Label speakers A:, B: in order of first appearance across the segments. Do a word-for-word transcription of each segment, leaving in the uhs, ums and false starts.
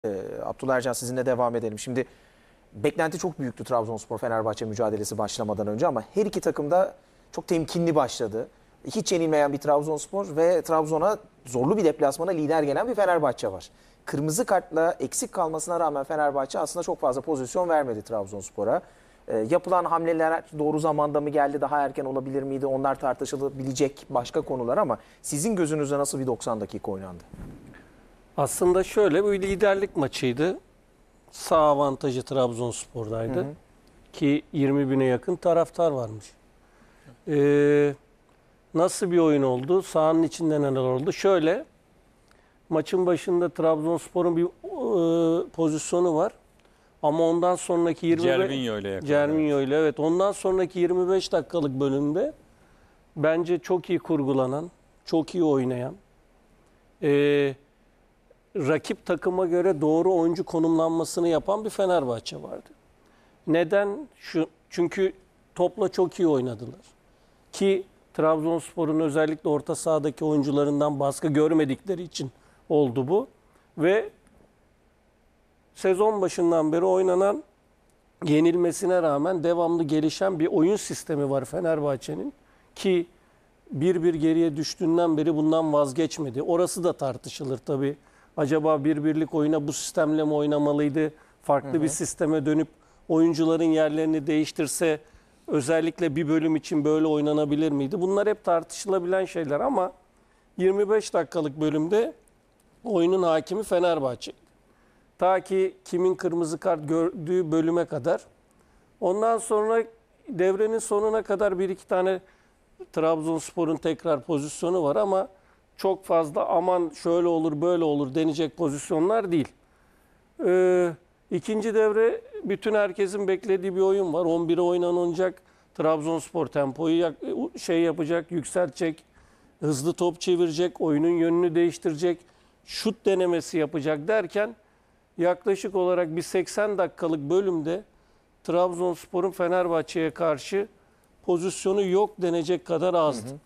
A: Ee, Abdullah Ercan, sizinle devam edelim. Şimdi beklenti çok büyüktü Trabzonspor-Fenerbahçe mücadelesi başlamadan önce ama her iki takım da çok temkinli başladı. Hiç yenilmeyen bir Trabzonspor ve Trabzon'a zorlu bir deplasmana lider gelen bir Fenerbahçe var. Kırmızı kartla eksik kalmasına rağmen Fenerbahçe aslında çok fazla pozisyon vermedi Trabzonspor'a. Ee, yapılan hamleler doğru zamanda mı geldi, daha erken olabilir miydi? Onlar tartışılabilecek başka konular ama sizin gözünüzde nasıl bir doksan dakika oynandı?
B: Aslında şöyle bir liderlik maçıydı. Sağ avantajı Trabzonspor'daydı. Hı hı. Ki yirmi bine yakın taraftar varmış. Ee, nasıl bir oyun oldu? Sahanın içinde neler oldu? Şöyle, maçın başında Trabzonspor'un bir e, pozisyonu var. Ama ondan sonraki yirmi beş
C: Cervinho ile yakaladı.
B: Cervinho ile evet. Ondan sonraki yirmi beş dakikalık bölümde bence çok iyi kurgulanan, çok iyi oynayan, e, rakip takıma göre doğru oyuncu konumlanmasını yapan bir Fenerbahçe vardı. Neden? Şu, çünkü topla çok iyi oynadılar. Ki Trabzonspor'un özellikle orta sahadaki oyuncularından baskı görmedikleri için oldu bu. Ve sezon başından beri oynanan, yenilmesine rağmen devamlı gelişen bir oyun sistemi var Fenerbahçe'nin. Ki bir bir geriye düştüğünden beri bundan vazgeçmedi. Orası da tartışılır tabii. Acaba bir birlik oyuna bu sistemle mi oynamalıydı? Farklı hı hı. bir sisteme dönüp oyuncuların yerlerini değiştirse özellikle bir bölüm için böyle oynanabilir miydi? Bunlar hep tartışılabilen şeyler ama yirmi beş dakikalık bölümde oyunun hakimi Fenerbahçe. Ta ki kimin kırmızı kart gördüğü bölüme kadar. Ondan sonra devrenin sonuna kadar bir iki tane Trabzonspor'un tekrar pozisyonu var ama çok fazla aman şöyle olur böyle olur denecek pozisyonlar değil. Ee, ikinci devre bütün herkesin beklediği bir oyun var. on bire oynanacak. Trabzonspor tempoyu şey yapacak, yükseltecek. Hızlı top çevirecek, oyunun yönünü değiştirecek. Şut denemesi yapacak derken yaklaşık olarak bir seksen dakikalık bölümde Trabzonspor'un Fenerbahçe'ye karşı pozisyonu yok denecek kadar azdı. Hı hı.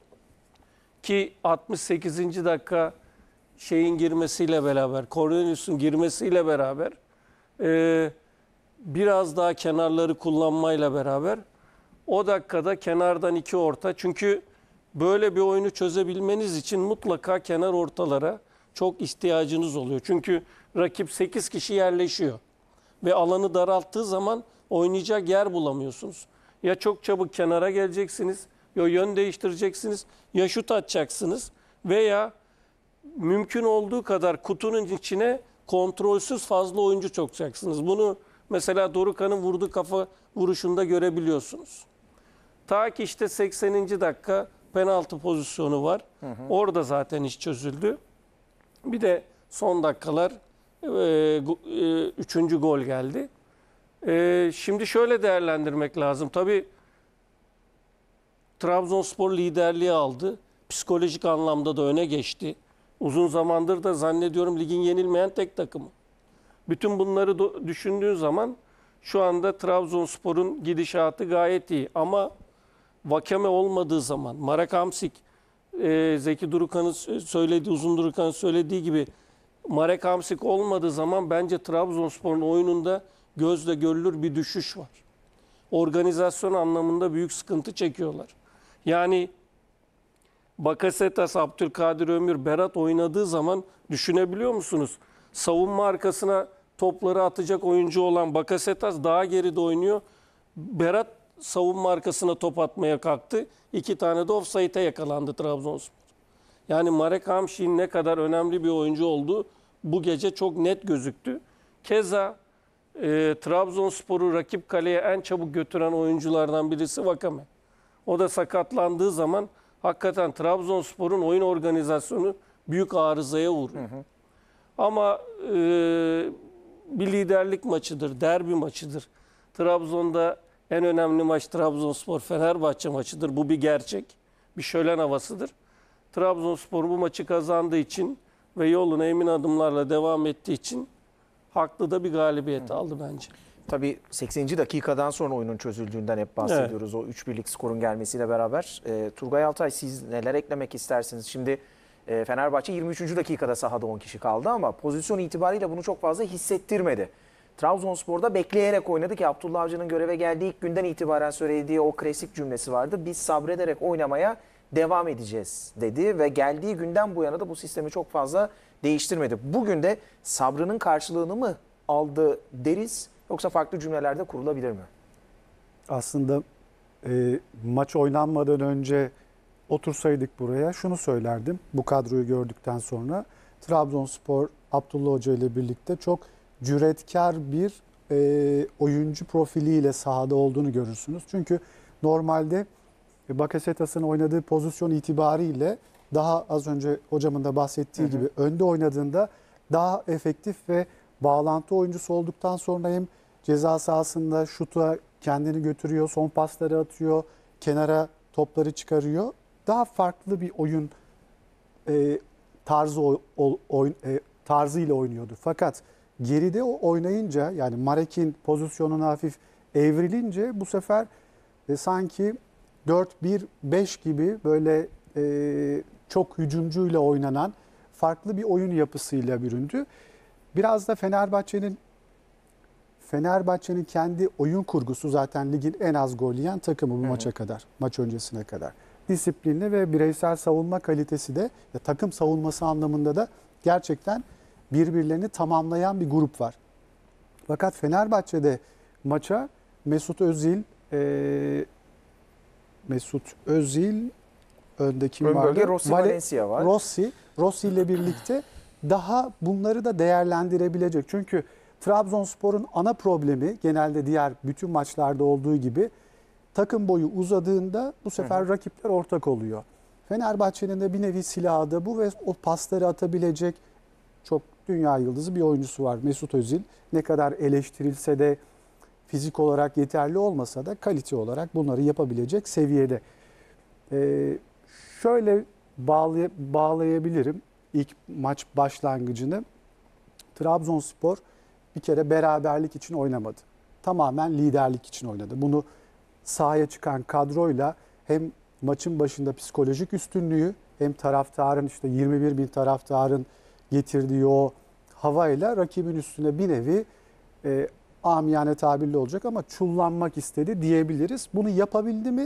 B: Ki altmış sekizinci dakika şeyin girmesiyle beraber, Cornelius'un girmesiyle beraber e, biraz daha kenarları kullanmayla beraber o dakikada kenardan iki orta. Çünkü böyle bir oyunu çözebilmeniz için mutlaka kenar ortalara çok ihtiyacınız oluyor. Çünkü rakip sekiz kişi yerleşiyor ve alanı daralttığı zaman oynayacak yer bulamıyorsunuz. Ya çok çabuk kenara geleceksiniz, ya yön değiştireceksiniz, ya şut atacaksınız veya mümkün olduğu kadar kutunun içine kontrolsüz fazla oyuncu sokacaksınız. Bunu mesela Dorukhan'ın vurduğu kafa vuruşunda görebiliyorsunuz. Ta ki işte sekseninci dakika penaltı pozisyonu var. Hı hı. Orada zaten iş çözüldü. Bir de son dakikalar e, e, üçüncü gol geldi. E, şimdi şöyle değerlendirmek lazım. Tabii Trabzonspor liderliği aldı. Psikolojik anlamda da öne geçti. Uzun zamandır da zannediyorum ligin yenilmeyen tek takımı. Bütün bunları düşündüğün zaman şu anda Trabzonspor'un gidişatı gayet iyi. Ama Vakeme olmadığı zaman, Marek Hamsik, e, Zeki Durukan'ın söylediği, Uzun Durukan'ın söylediği gibi Marek Hamsik olmadığı zaman bence Trabzonspor'un oyununda gözle görülür bir düşüş var. Organizasyon anlamında büyük sıkıntı çekiyorlar. Yani Bakasetas, Abdülkadir Ömür, Berat oynadığı zaman düşünebiliyor musunuz? Savunma arkasına topları atacak oyuncu olan Bakasetas daha geride oynuyor. Berat savunma arkasına top atmaya kalktı. İki tane de ofsayte yakalandı Trabzonspor. Yani Marek Hamsik'in ne kadar önemli bir oyuncu olduğu bu gece çok net gözüktü. Keza e, Trabzonspor'u rakip kaleye en çabuk götüren oyunculardan birisi Vakame. O da sakatlandığı zaman hakikaten Trabzonspor'un oyun organizasyonu büyük arızaya uğruyor. Hı hı. Ama e, bir liderlik maçıdır, derbi maçıdır. Trabzon'da en önemli maç Trabzonspor-Fenerbahçe maçıdır. Bu bir gerçek, bir şölen havasıdır. Trabzonspor bu maçı kazandığı için ve yoluna emin adımlarla devam ettiği için haklı da bir galibiyet hı hı. aldı bence.
A: Tabii sekseninci dakikadan sonra oyunun çözüldüğünden hep bahsediyoruz. Evet. O üç birlik skorun gelmesiyle beraber. E, Turgay Altay, siz neler eklemek istersiniz? Şimdi E, Fenerbahçe yirmi üçüncü dakikada sahada on kişi kaldı ama pozisyon itibariyle bunu çok fazla hissettirmedi. Trabzonspor'da bekleyerek oynadı ki Abdullah Avcı'nın göreve geldiği ilk günden itibaren söylediği o klasik cümlesi vardı. Biz sabrederek oynamaya devam edeceğiz dedi ve geldiği günden bu yana da bu sistemi çok fazla değiştirmedi. Bugün de sabrının karşılığını mı aldı deriz yoksa farklı cümlelerde kurulabilir mi?
C: Aslında e, maç oynanmadan önce otursaydık buraya şunu söylerdim. Bu kadroyu gördükten sonra Trabzonspor Abdullah Hoca ile birlikte çok cüretkar bir e, oyuncu profiliyle sahada olduğunu görürsünüz. Çünkü normalde Bakasetas'ın oynadığı pozisyon itibariyle daha az önce hocamın da bahsettiği hı hı. gibi önde oynadığında daha efektif ve bağlantı oyuncusu olduktan sonra hem ceza sahasında şuta kendini götürüyor, son pasları atıyor, kenara topları çıkarıyor. Daha farklı bir oyun e, tarzı o, o, oyun, e, tarzıyla oynuyordu. Fakat geride o oynayınca yani Marek'in pozisyonuna hafif evrilince bu sefer e, sanki dört bir beş gibi böyle e, çok hücumcuyla oynanan farklı bir oyun yapısıyla büründü. Biraz da Fenerbahçe'nin Fenerbahçe'nin kendi oyun kurgusu zaten ligin en az gol yiyen takımı bu hı hı. maça kadar, maç öncesine kadar. Disiplinli ve bireysel savunma kalitesi de ya, takım savunması anlamında da gerçekten birbirlerini tamamlayan bir grup var. Fakat Fenerbahçe'de maça Mesut Özil, e, Mesut Özil, önde kim
A: Ön
C: vardı?
A: bölge Rossi
C: Vale,
A: Valencia var.
C: Rossi, Rossi ile birlikte daha bunları da değerlendirebilecek. Çünkü Trabzonspor'un ana problemi genelde diğer bütün maçlarda olduğu gibi takım boyu uzadığında bu sefer hı hı. rakipler ortak oluyor. Fenerbahçe'nin de bir nevi silahı da bu ve o pasları atabilecek çok dünya yıldızı bir oyuncusu var. Mesut Özil ne kadar eleştirilse de fizik olarak yeterli olmasa da kalite olarak bunları yapabilecek seviyede. Ee, şöyle bağlay- bağlayabilirim ilk maç başlangıcını. Trabzonspor bir kere beraberlik için oynamadı. Tamamen liderlik için oynadı. Bunu sahaya çıkan kadroyla hem maçın başında psikolojik üstünlüğü hem taraftarın işte yirmi bir bin taraftarın getirdiği o havayla rakibin üstüne bir nevi e, amiyane tabirli olacak ama çullanmak istedi diyebiliriz. Bunu yapabildi mi?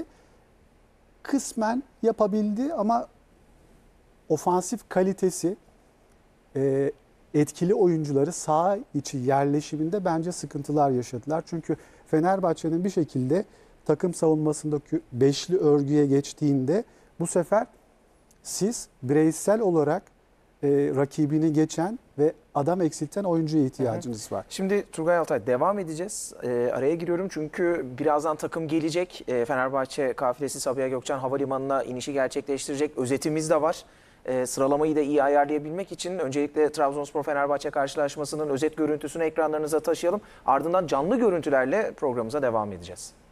C: Kısmen yapabildi ama ofansif kalitesi e, etkili oyuncuları saha içi yerleşiminde bence sıkıntılar yaşadılar. Çünkü Fenerbahçe'nin bir şekilde takım savunmasındaki beşli örgüye geçtiğinde bu sefer siz bireysel olarak e, rakibini geçen ve adam eksilten oyuncuya ihtiyacınız var.
A: Şimdi Turgay Altay devam edeceğiz. E, araya giriyorum çünkü birazdan takım gelecek. E, Fenerbahçe kafilesi Sabiha Gökçen Havalimanı'na inişi gerçekleştirecek. Özetimiz de var. E, sıralamayı da iyi ayarlayabilmek için öncelikle Trabzonspor-Fenerbahçe karşılaşmasının özet görüntüsünü ekranlarınıza taşıyalım. Ardından canlı görüntülerle programımıza devam edeceğiz.